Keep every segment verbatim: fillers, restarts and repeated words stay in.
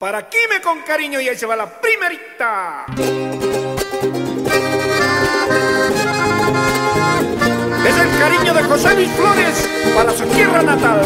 Para Quime con cariño, y ahí se va la primerita. Es el cariño de José Luis Flores para su tierra natal.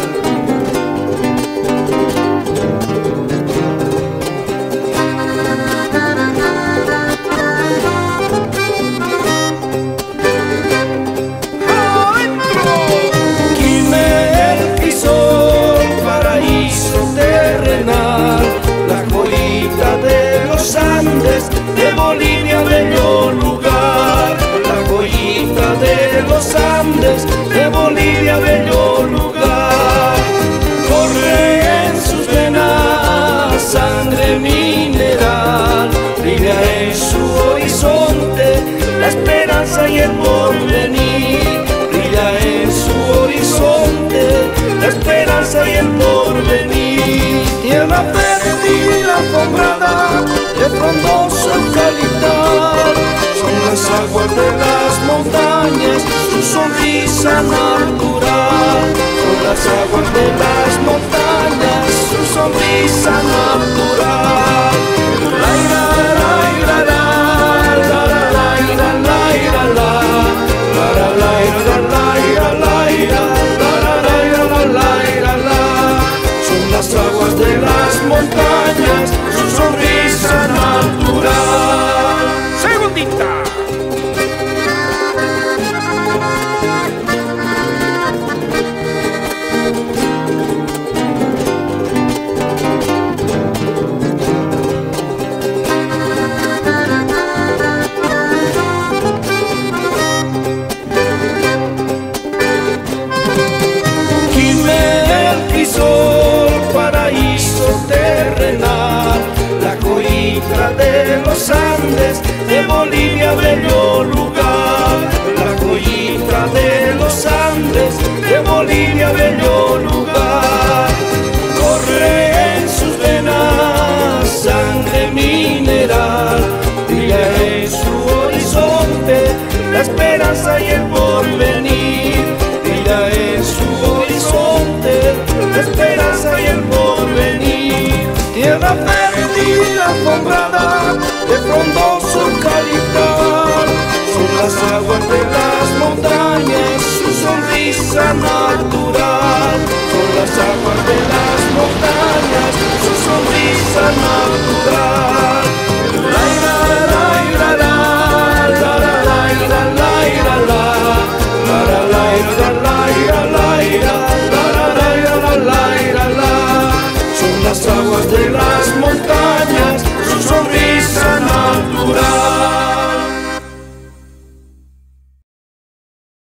De Bolivia, bello lugar, la joyita de los Andes, de Bolivia, bello lugar. Corre en sus venas sangre mineral, brilla en su horizonte la esperanza y el porvenir. Brilla en su horizonte la esperanza y el porvenir. Tierra perdida, alfombrada de frondoso eucaliptal, son las aguas de las montañas, su sonrisa natural. Son las aguas de las montañas, su sonrisa natural. La ira, la ira, la, la, la, la ira, la ira, la, la, la, la ira, la ira, la ira, la, la, la ira, la ira, la. Son las aguas de las montañas, su sonrisa natural. Segundita. De los Andes, de Bolivia, bello lugar. La joyita de los Andes, de Bolivia, bello lugar. Corre en sus venas sangre mineral, brilla en su horizonte la esperanza y el porvenir. Brilla en su horizonte la esperanza y el porvenir. Tierra perdida, alfombrada de frondoso eucaliptal, son las aguas de las montañas, su sonrisa natural. Son las aguas de las montañas, su sonrisa natural. La ira, la ira, la, la, la, la ira, la ira, la, la, la, la ira, la ira, la ira, la, la, la ira, la ira, la. Son las aguas de la